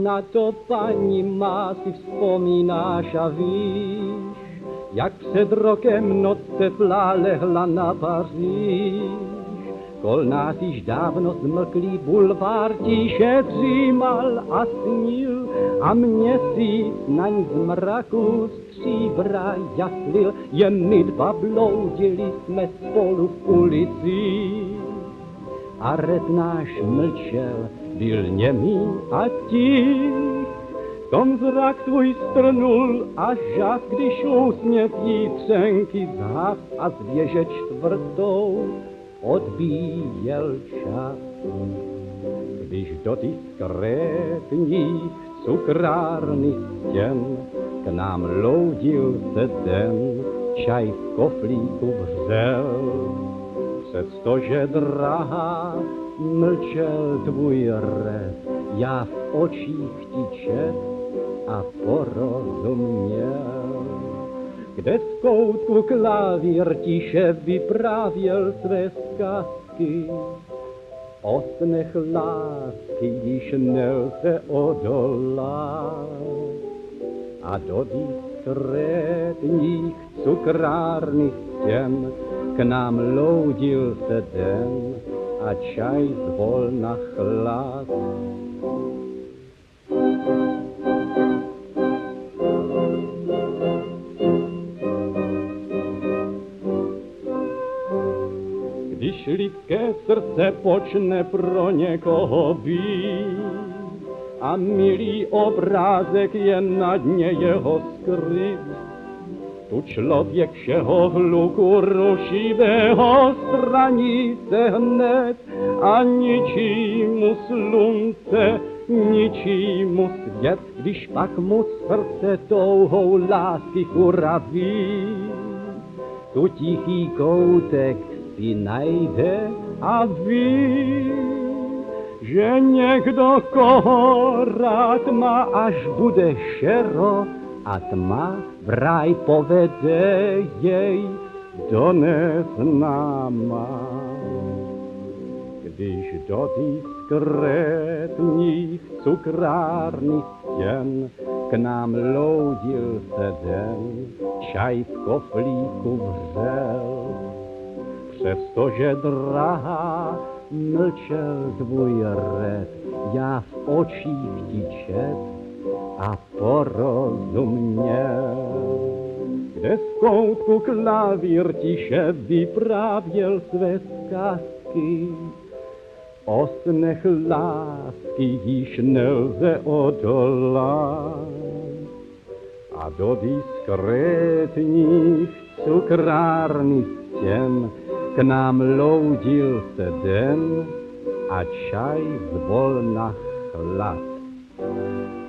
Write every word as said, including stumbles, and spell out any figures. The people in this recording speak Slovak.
na to paní má si vzpomínáš a víš, jak před rokem noc teplá lehla na Paříž. Kol nás již dávno zmlklý bulvár tiše dřímal a snil a měsíc naň z mraku stříbra jaslil, jen my dva bloudili jsme spolu v ulici. A red náš mlčel, byl němý a tich. Tom zrak tvůj strnul a žas, když úsměv jí třenky zhas a z věže čtvrtou odbíjel čas. Když do ty skrétních cukrárny stěn k nám loudil se den, čaj v koflíku vřel. Přestože drahá mlčel tvůj red, já v očích ti čet a porozuměl. Kde v koutku klavír tiše vyprávěl své zkazky, o snech lásky již nelze odolat. A do diskrétních cukrárny stěn k nám loudil se den a čaj zvolna chlad. Když lidské srdce počne pro někoho být a milý obrázek je na dně jeho skryt, tu člověk všeho hluku rušivého straní se hned a ničí mu slunce, ničí mu svět, když pak mu srdce touhou lásky uraví. Tu tichý koutek si najde a ví, že někdo, koho rád má, až bude šero a tma, v raj povede jej do neznáma. Když do diskrétních cukrárny stěn k nám loudil se den, čaj v koflíku vřel. Přestože drahá mlčel tvůj red, já v očích ti čet a porozuměl. Kde v koutku klavír tiše vyprávěl své zkazky, o snech lásky již nelze odolat. A do diskrétních cukrárny stěn k nám loudil se den a čaj zvolna chlad.